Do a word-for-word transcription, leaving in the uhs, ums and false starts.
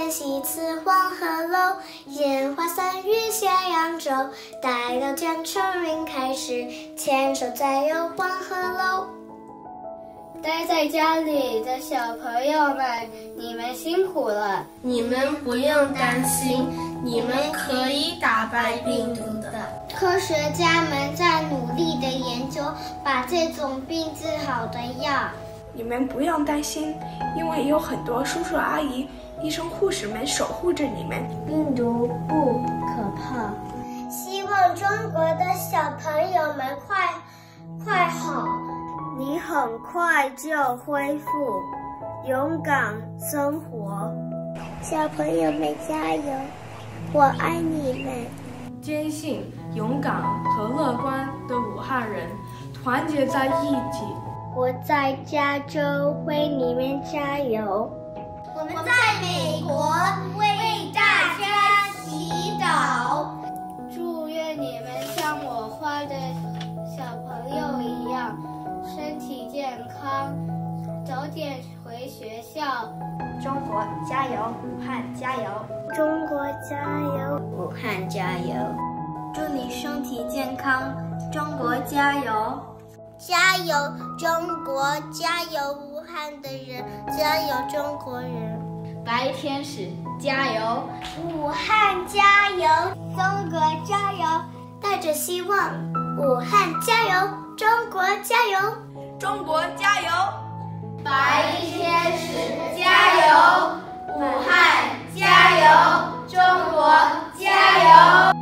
天西次黄鹤楼，烟花三月下扬州。待到江春云开时，牵手再游黄鹤楼。 待在家里的小朋友们，你们辛苦了。 你们不用担心，你们可以打败病毒的。 科学家们在努力地研究把这种病治好的药。 你们不用担心，因为有很多叔叔阿姨、医生护士们守护着你们。 病毒不可怕，希望中国的小朋友们快快好。你很快就恢复，勇敢生活。小朋友们加油，我爱你们。 坚信、勇敢和乐观的武汉人团结在一起。 我在加州为你们加油。 我们在美国为大家祈祷。 祝愿你们像我画的小朋友一样，身体健康，早点回学校。 中国加油，武汉加油！ 中国加油， 武汉加油！ 祝你身体健康，中国加油！ 加油，中国！加油，武汉的人！加油，中国人！ 白天使加油， 武汉加油，中国加油！带着希望，武汉加油，中国加油！ 中国加油！ 白天使加油，武汉加油，中国加油！